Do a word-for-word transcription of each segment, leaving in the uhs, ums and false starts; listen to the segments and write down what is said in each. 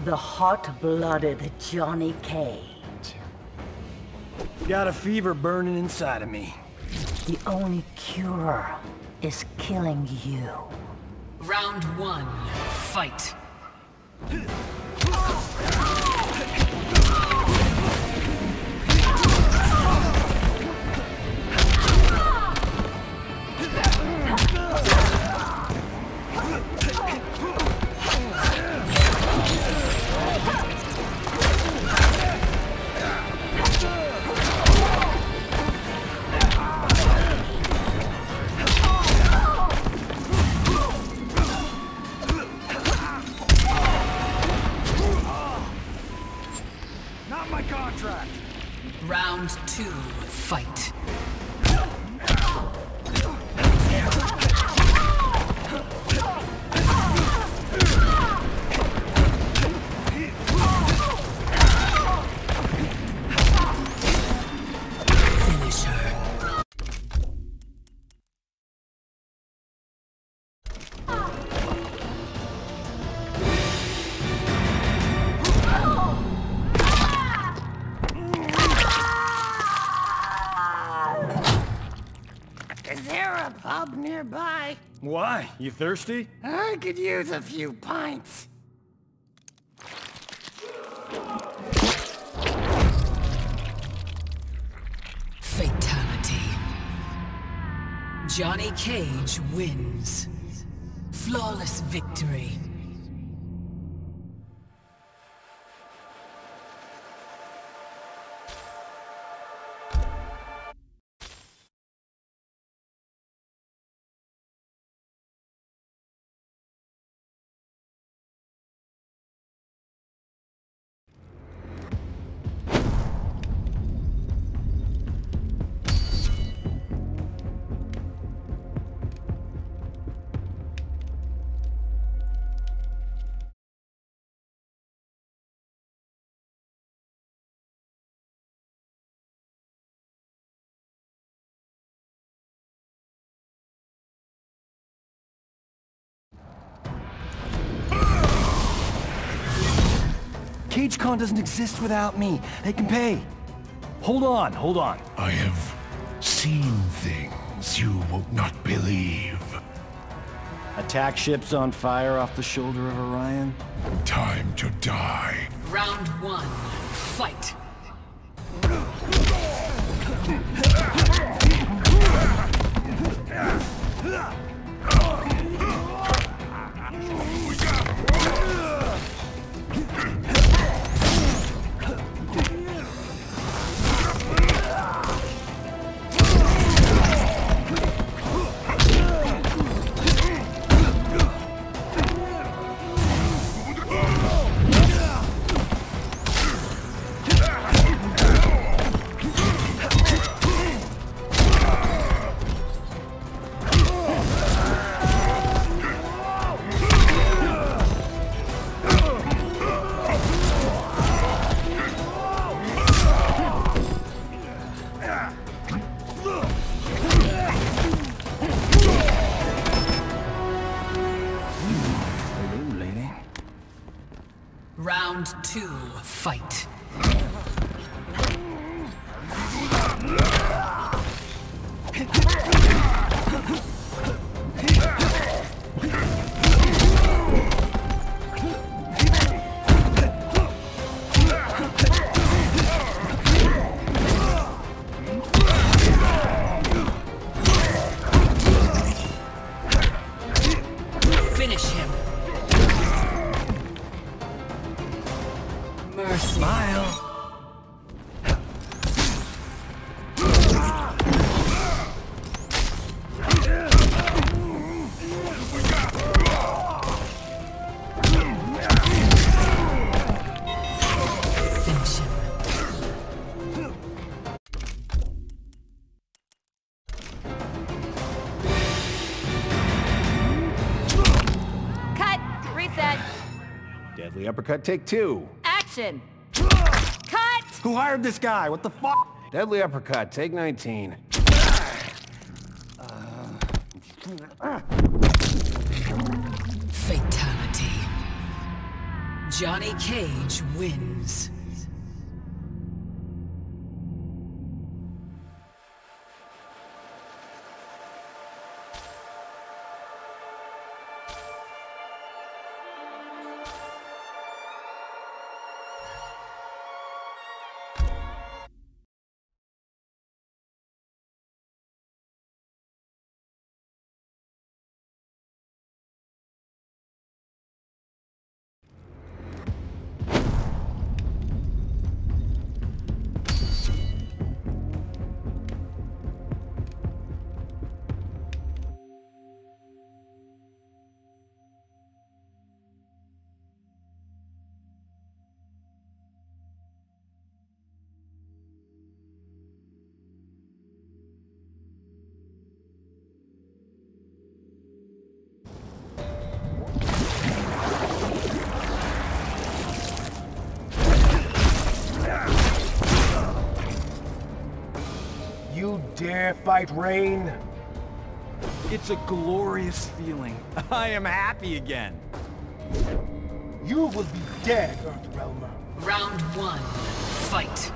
The hot-blooded Johnny Cage. Got a fever burning inside of me. The only cure is killing you. Round one, fight. Not my contract. Round two, fight. Finish her. Is there a pub nearby? Why? You thirsty? I could use a few pints. Fatality. Johnny Cage wins. Flawless victory. CageCon doesn't exist without me. They can pay. Hold on, hold on. I have seen things you will not believe. Attack ships on fire off the shoulder of Orion? Time to die. Round one, fight. Round two, fight. Finish him. Mercy. Smile. Finish him. Cut! Reset! Deadly uppercut, take two. Action! Cut! Who hired this guy? What the fuck? Deadly uppercut, take nineteen. Fatality. Johnny Cage wins. You dare fight Rain? It's a glorious feeling. I am happy again. You will be dead, Earthrealmer. Round one, fight.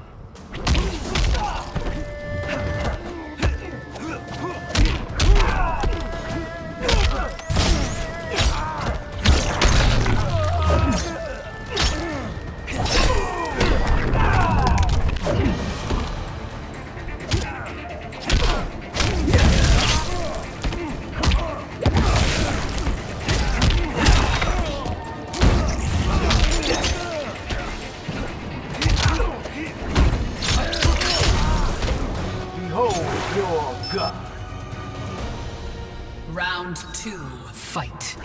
Round two, fight.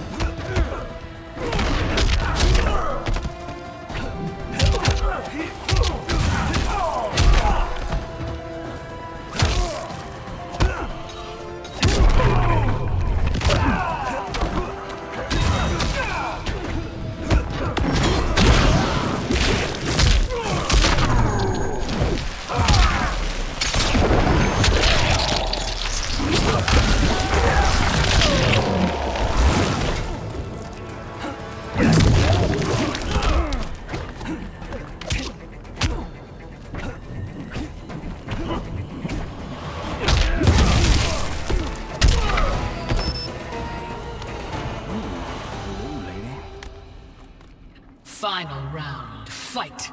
Final round, fight.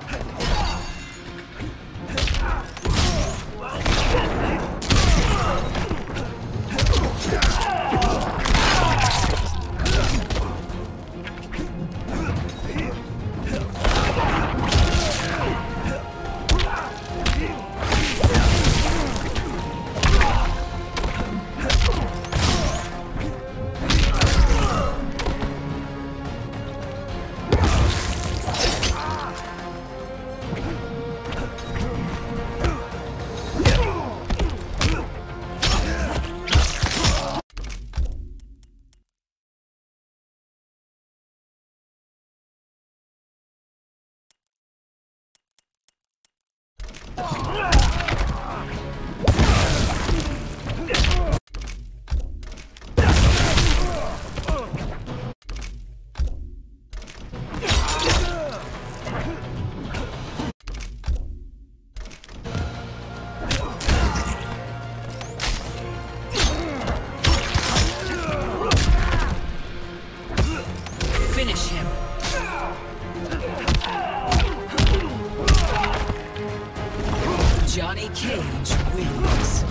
Finish him. Johnny Cage wins.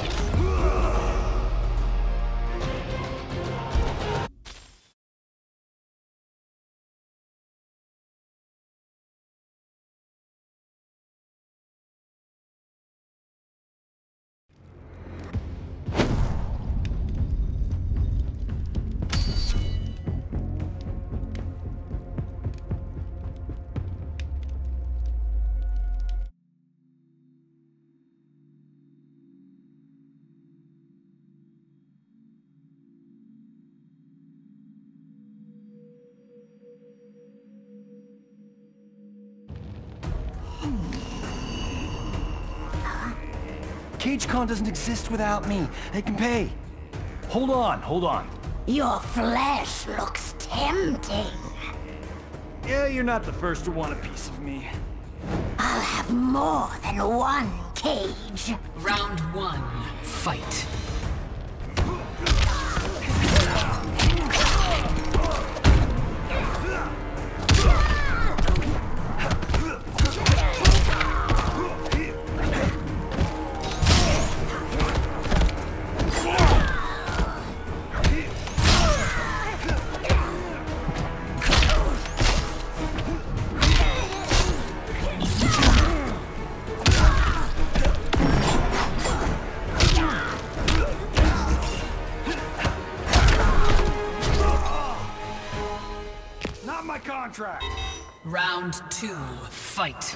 CageCon doesn't exist without me. They can pay. Hold on, hold on. Your flesh looks tempting. Yeah, you're not the first to want a piece of me. I'll have more than one cage. Round one, fight. Not my contract! Round two, fight.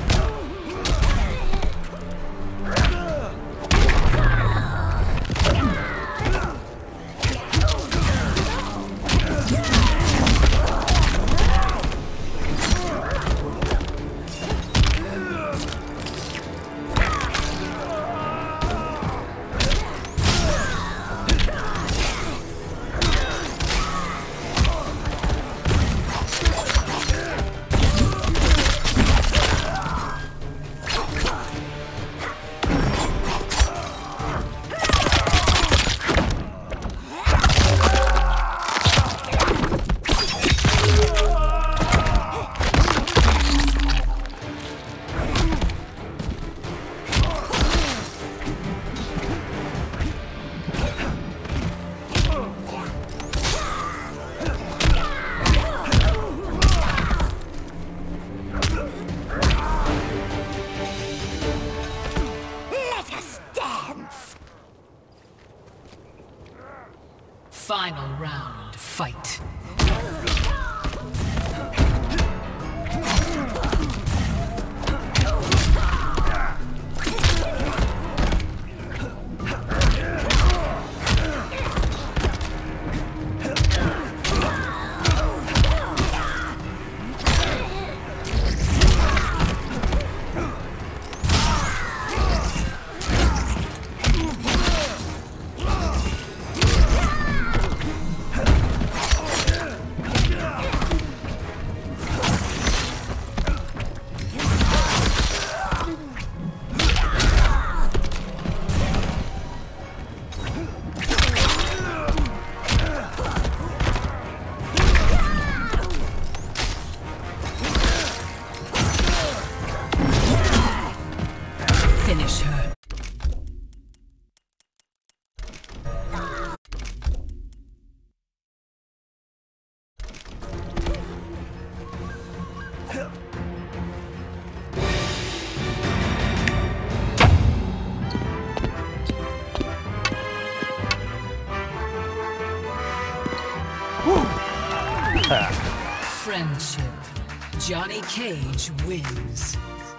Final round, fight. Finish her. Friendship. Johnny Cage wins.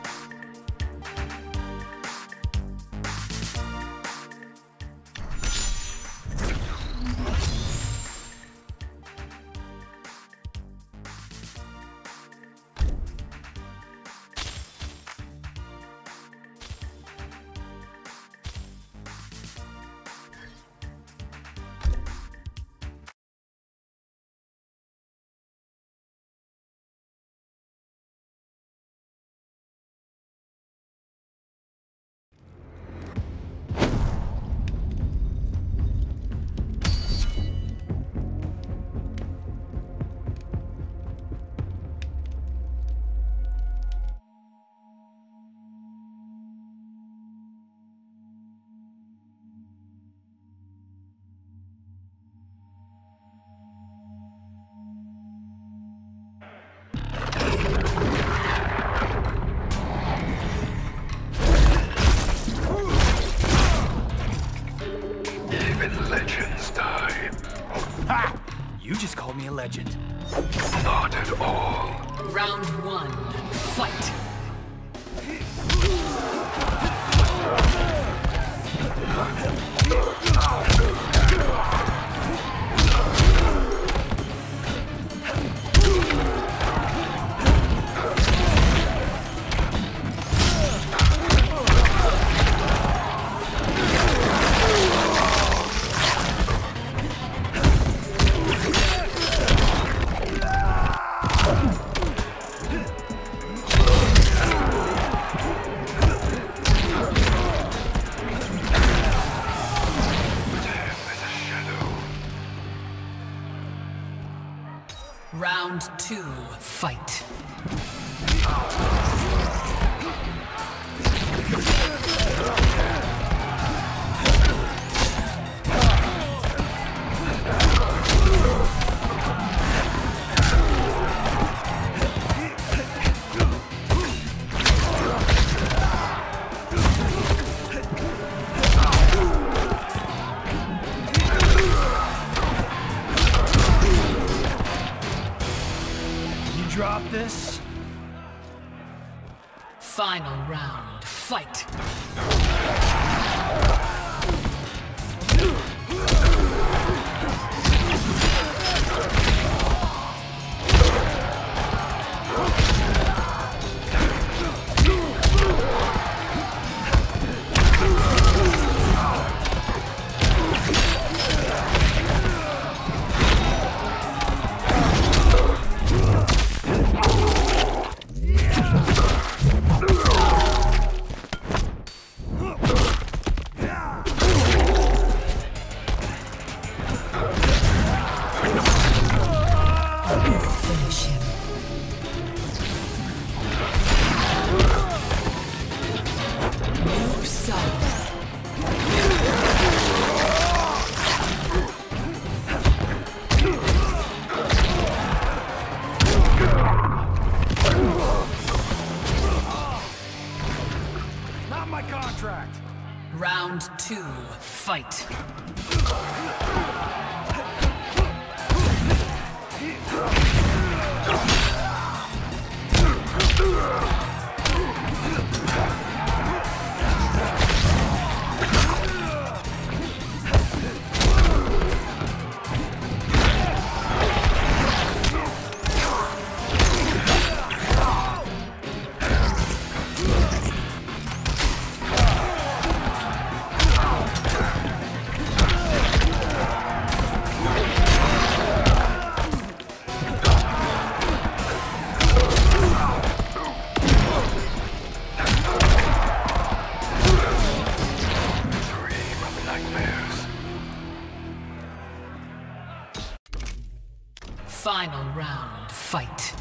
Legends die. Ha! You just called me a legend. Not at all. Round one, fight. Round two, fight. Drop this. Final round, fight. Round two, fight. Final round, fight.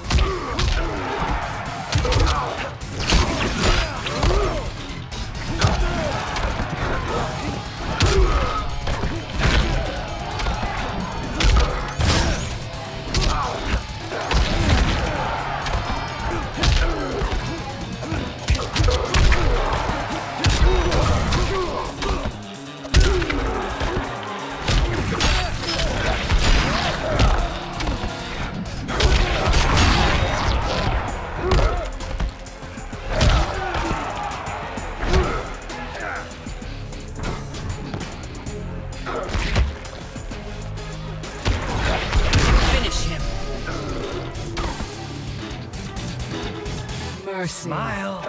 Mercy. Smile.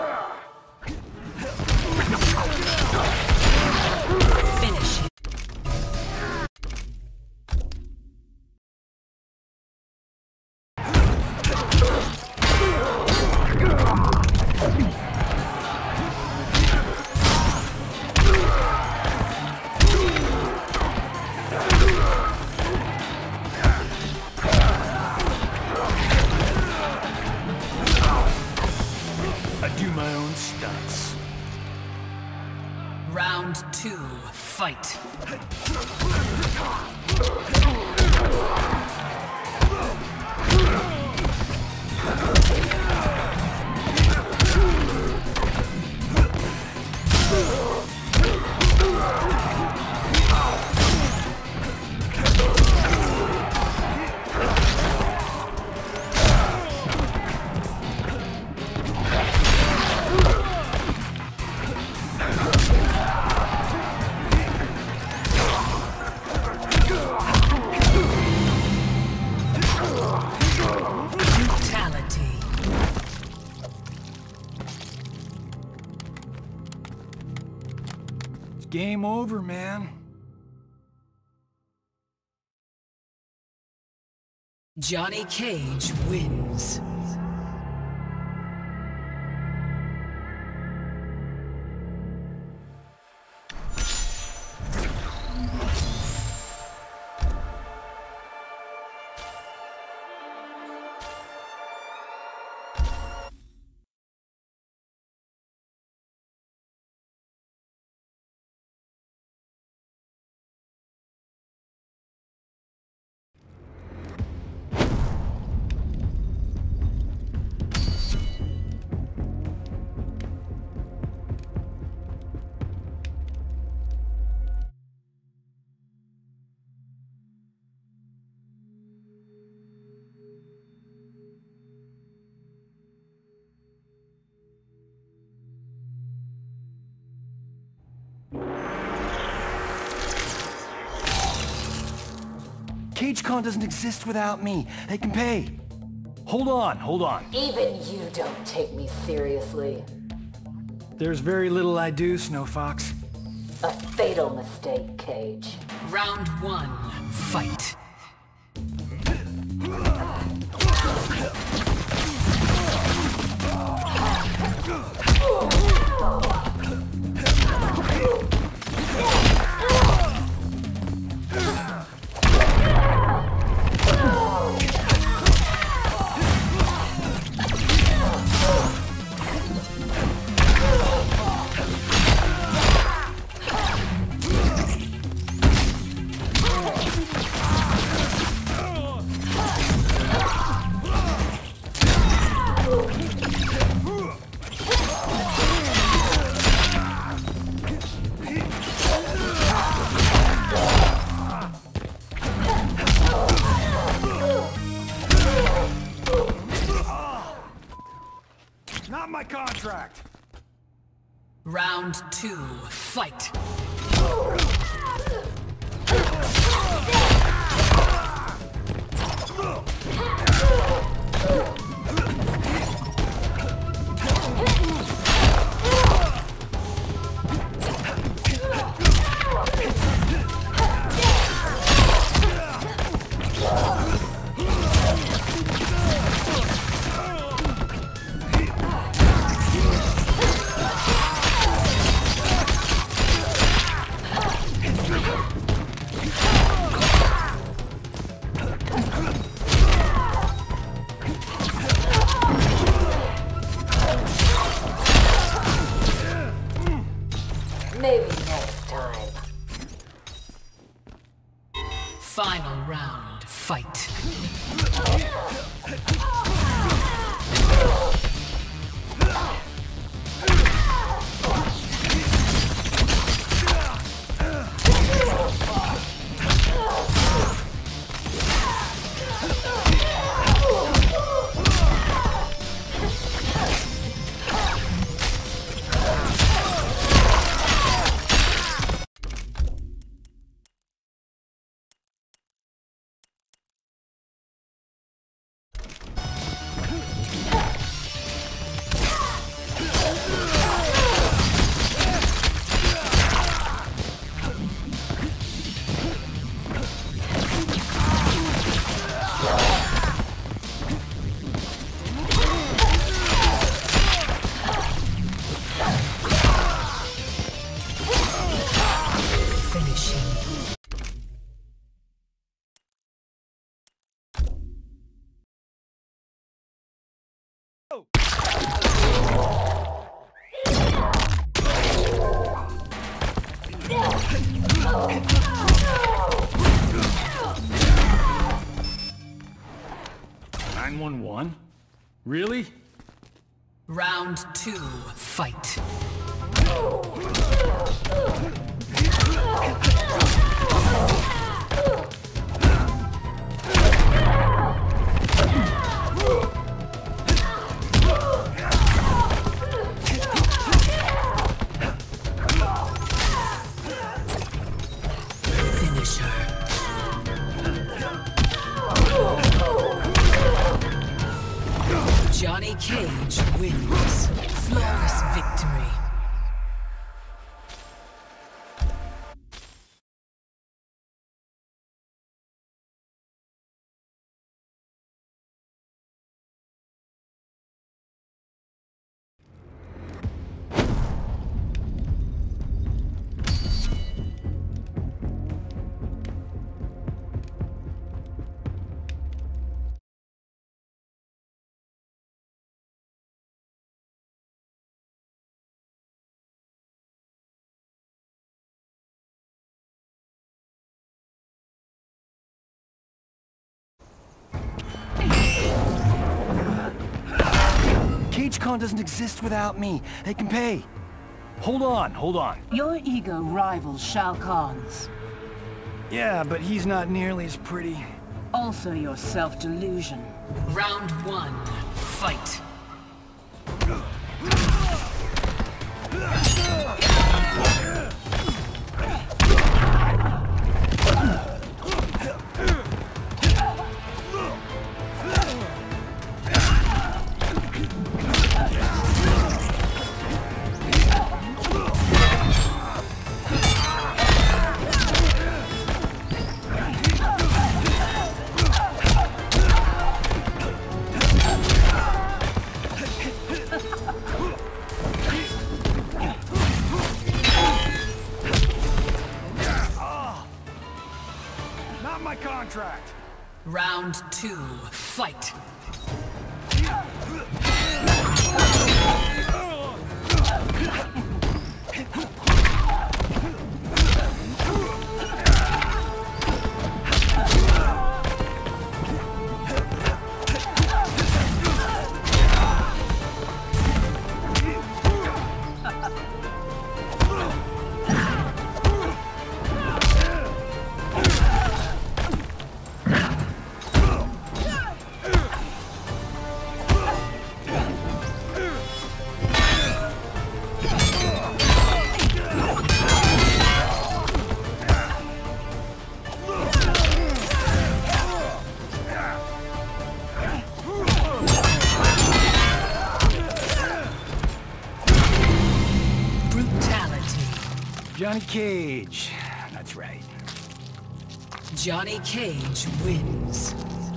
Finish him. I do my own stunts. Round two, fight. Game over, man. Johnny Cage wins. CageCon doesn't exist without me. They can pay. Hold on, hold on. Even you don't take me seriously. There's very little I do, Snow Fox. A fatal mistake, Cage. Round one, fight. Not my contract! Round two, fight. Maybe next time. Final round, fight. nine one one? Really? Round two, fight. Finish her. Johnny Cage wins. Flawless victory. CageCon doesn't exist without me. They can pay. Hold on, hold on. Your ego rivals Shao Kahn's. Yeah, but he's not nearly as pretty. Also your self-delusion. Round one, fight. Not my contract! Round two, fight. Johnny Cage. That's right. Johnny Cage wins.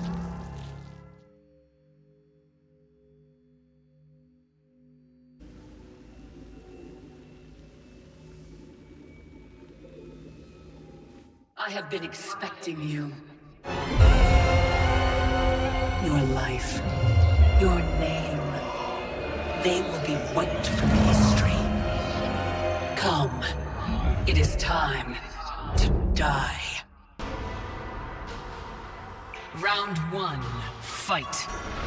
I have been expecting you. Your life, your name, they will be wiped from history. Come. It is time to die. Round one, fight.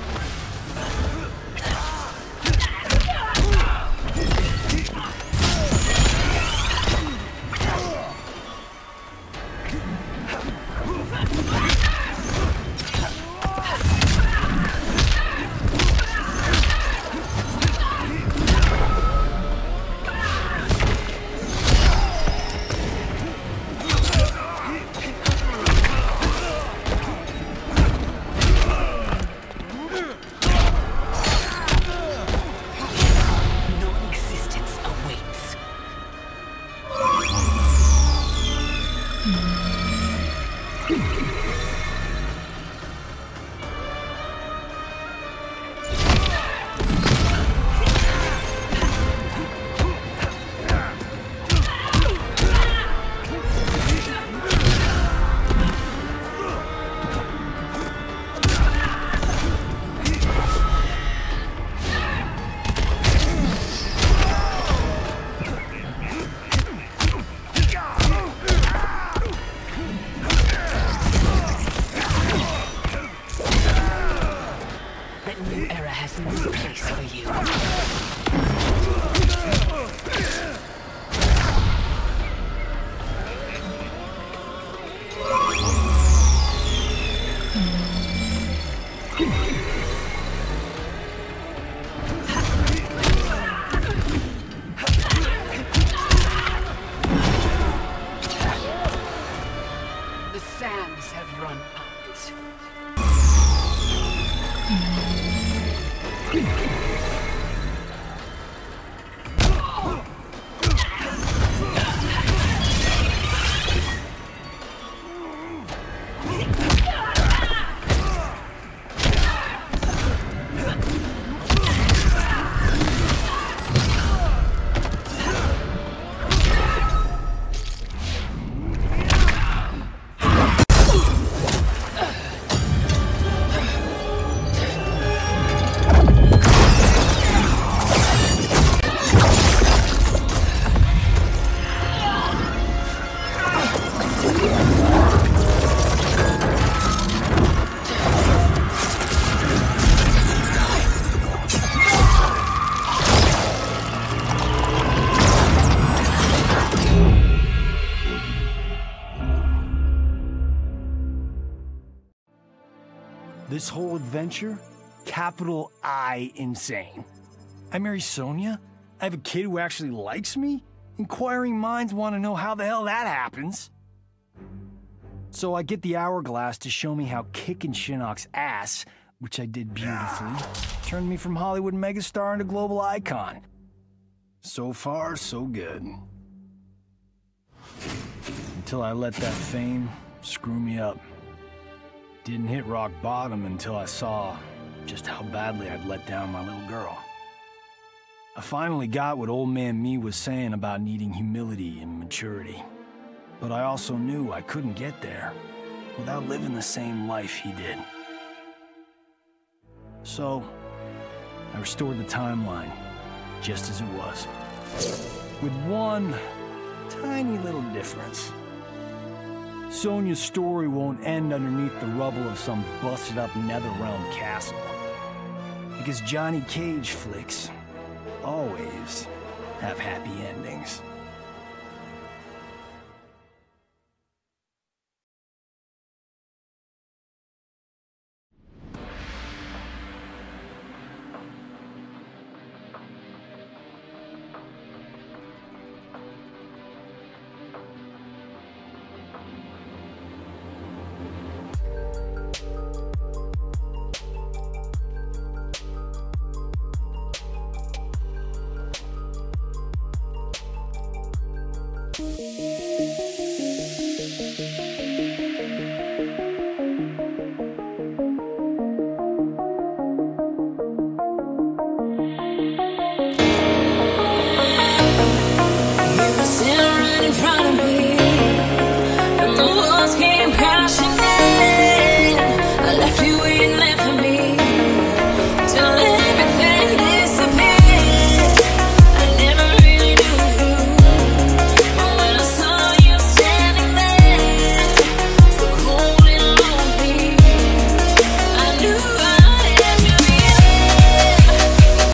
This whole adventure, capital I insane. I marry Sonya? I have a kid who actually likes me? Inquiring minds want to know how the hell that happens. So I get the hourglass to show me how kicking Shinnok's ass, which I did beautifully, turned me from Hollywood megastar into global icon. So far, so good. Until I let that fame screw me up. Didn't hit rock bottom until I saw just how badly I'd let down my little girl. I finally got what old man me was saying about needing humility and maturity. But I also knew I couldn't get there without living the same life he did. So, I restored the timeline, just as it was. With one tiny little difference. Sonia's story won't end underneath the rubble of some busted-up Netherrealm castle. Because Johnny Cage flicks always have happy endings. Thank you.